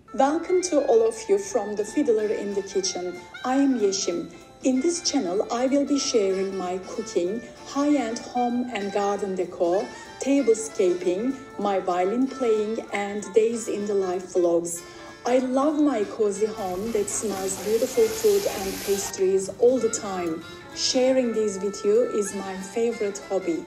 Welcome to all of you from the Fiddler in the Kitchen. I am Yeşim. In this channel, I will be sharing my cooking, high-end home and garden decor, tablescaping, my violin playing, and days in the life vlogs. I love my cozy home that smells beautiful food and pastries all the time. Sharing these with you is my favorite hobby.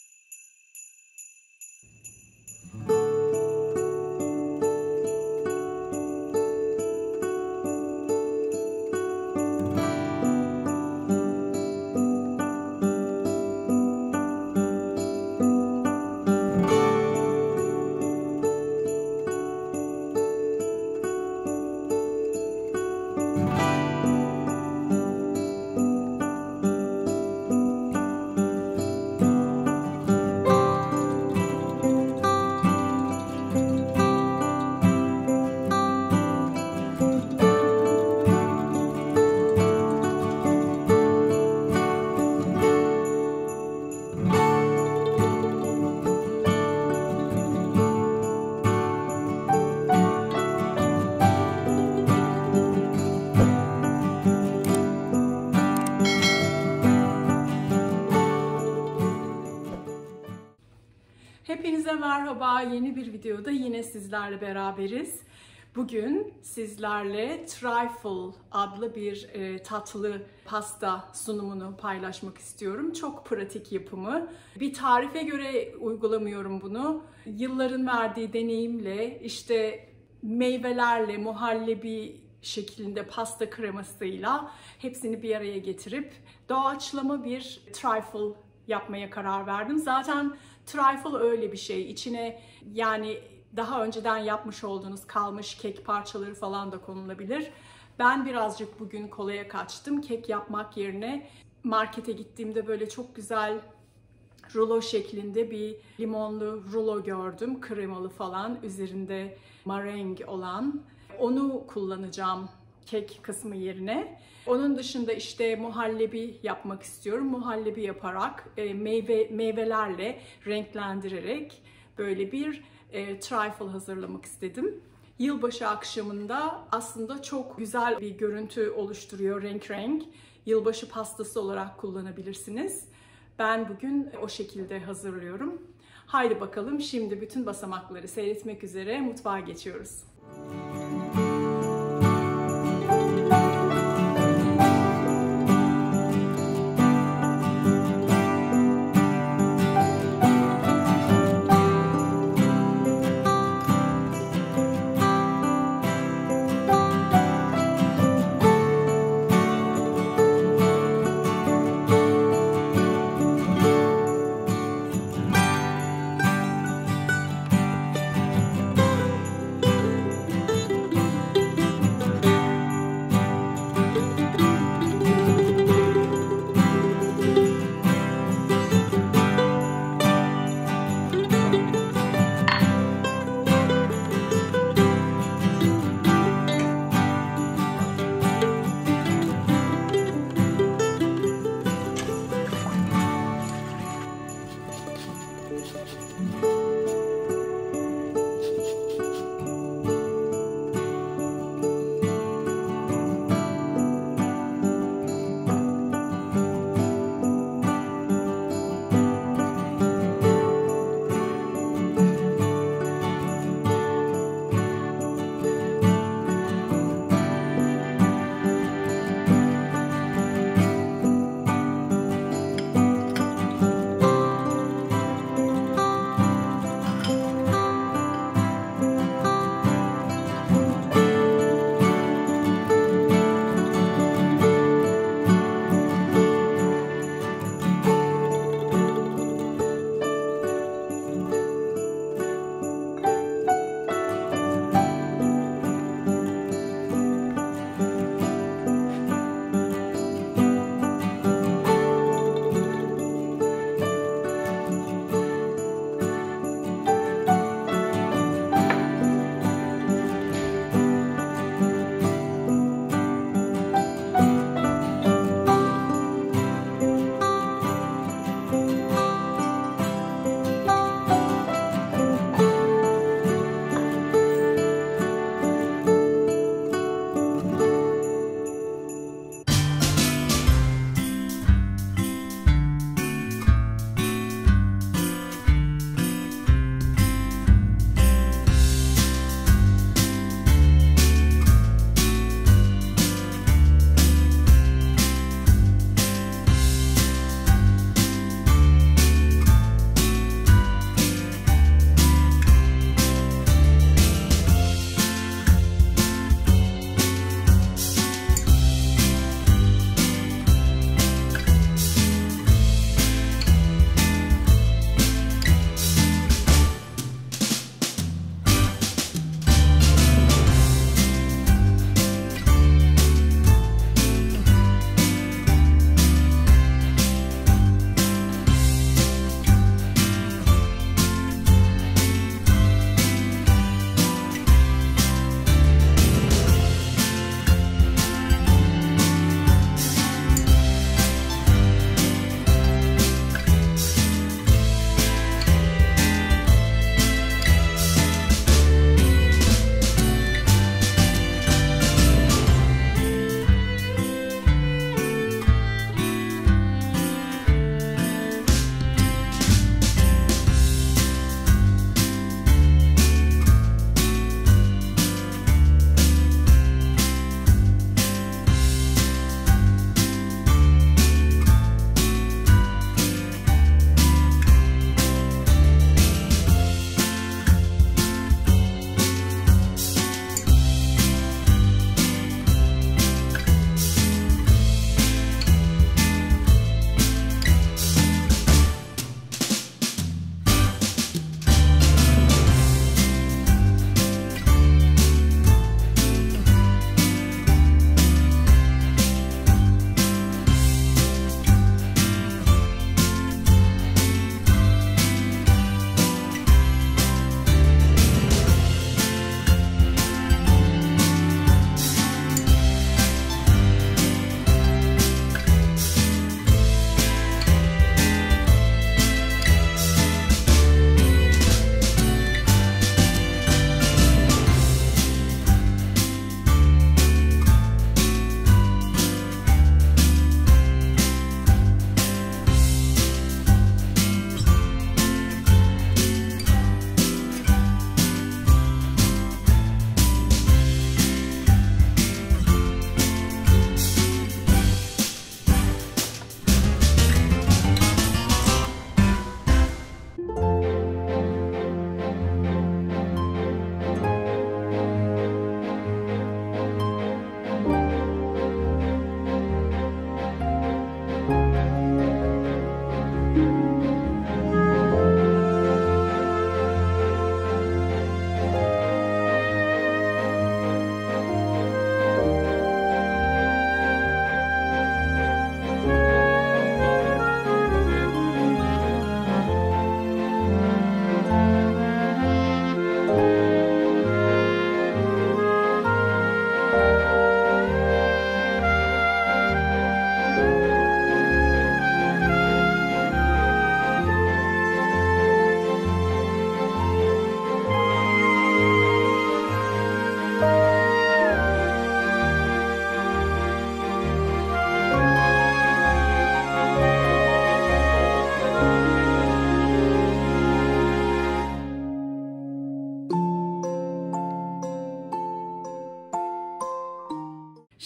Hepinize merhaba. Yeni bir videoda yine sizlerle beraberiz. Bugün sizlerle trifle adlı bir tatlı pasta sunumunu paylaşmak istiyorum. Çok pratik yapımı. Bir tarife göre uygulamıyorum bunu. Yılların verdiği deneyimle, işte meyvelerle, muhallebi şeklinde pasta kremasıyla hepsini bir araya getirip doğaçlama bir trifle yapmaya karar verdim. Zaten trifle öyle bir şey. İçine yani daha önceden yapmış olduğunuz kalmış kek parçaları falan da konulabilir. Ben birazcık bugün kolaya kaçtım. Kek yapmak yerine markete gittiğimde böyle çok güzel rulo şeklinde bir limonlu rulo gördüm. Kremalı falan, üzerinde meringue olan. Onu kullanacağım kek kısmı yerine. Onun dışında işte muhallebi yapmak istiyorum. Muhallebi yaparak, meyvelerle renklendirerek böyle bir trifle hazırlamak istedim. Yılbaşı akşamında aslında çok güzel bir görüntü oluşturuyor, renk renk. Yılbaşı pastası olarak kullanabilirsiniz. Ben bugün o şekilde hazırlıyorum. Haydi bakalım, şimdi bütün basamakları seyretmek üzere mutfağa geçiyoruz.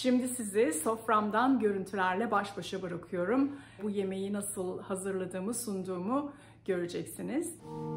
Şimdi sizi soframdan görüntülerle baş başa bırakıyorum. Bu yemeği nasıl hazırladığımı, sunduğumu göreceksiniz.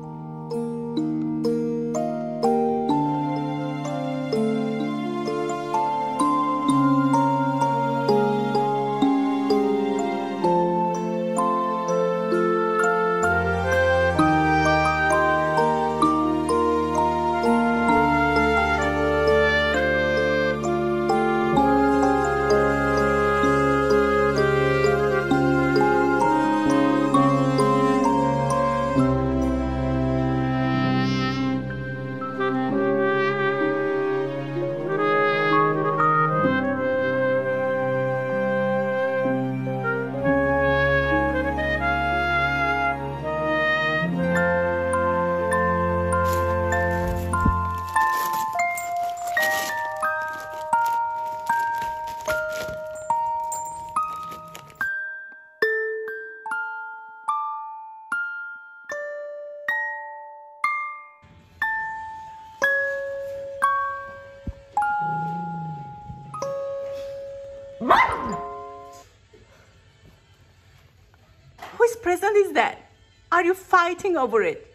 Whose present is that? Are you fighting over it?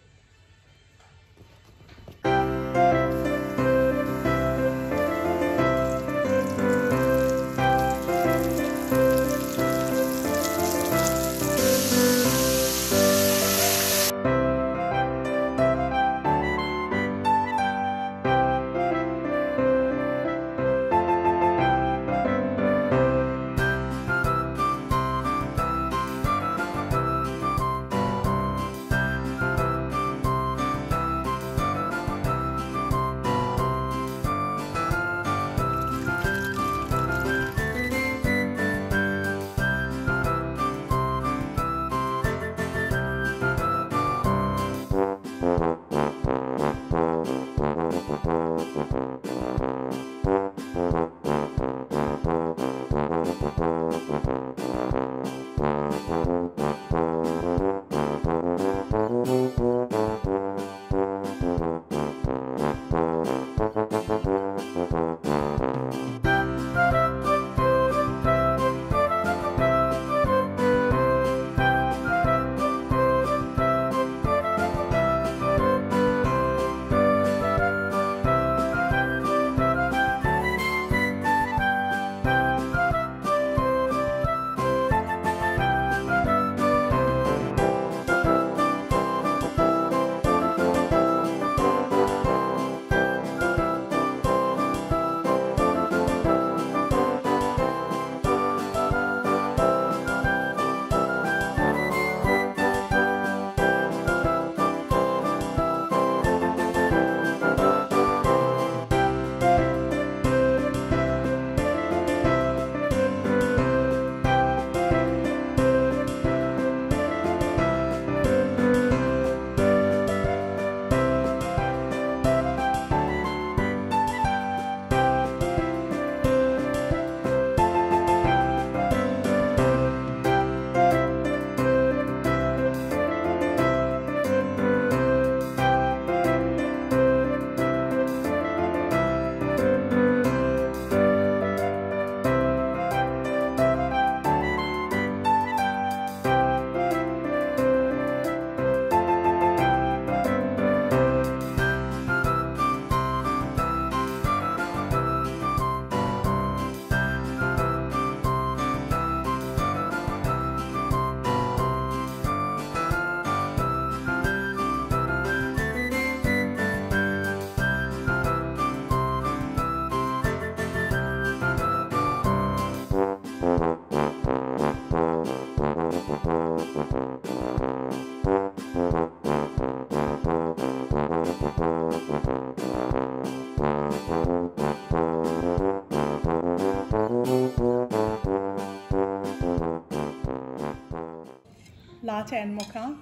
Latte and mocha,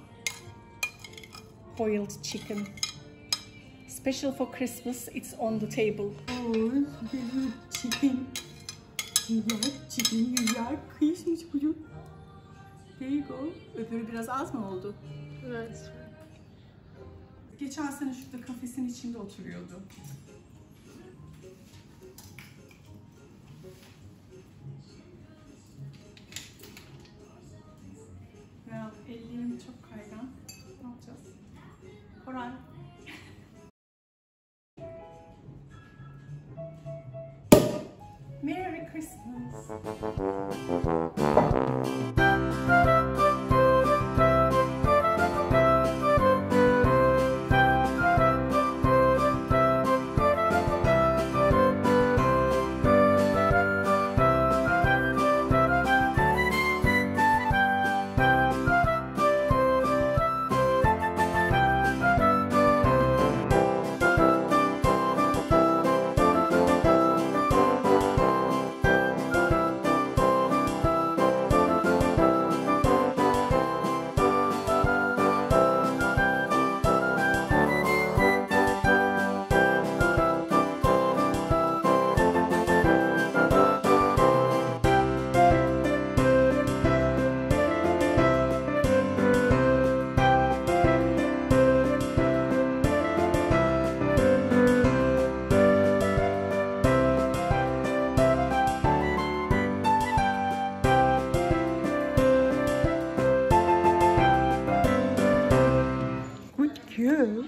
boiled chicken. Special for Christmas, it's on the table. Oh, chicken. You like chicken, you like Christmas food. There you go. Öbürü biraz az mı oldu? Evet. Geçen sene şurada kafesin içinde oturuyordu. Merry Christmas. Good.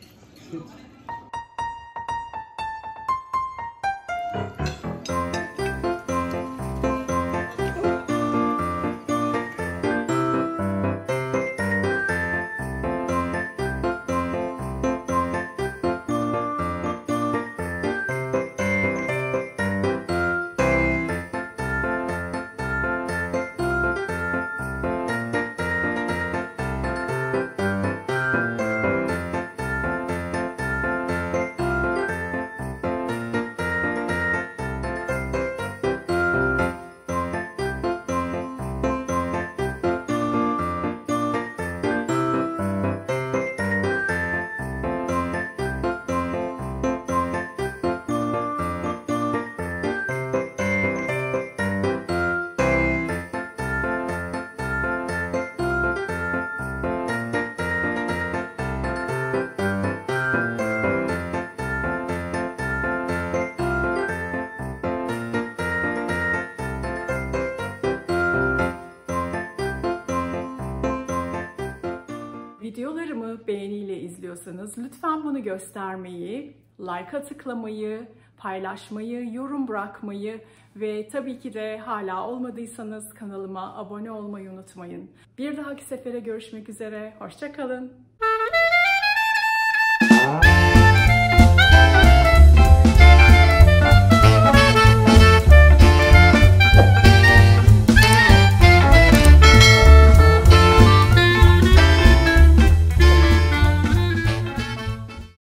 Videolarımı beğeniyle izliyorsanız lütfen bunu göstermeyi, like'a tıklamayı, paylaşmayı, yorum bırakmayı ve tabii ki de hala olmadıysanız kanalıma abone olmayı unutmayın. Bir dahaki sefere görüşmek üzere, hoşça kalın.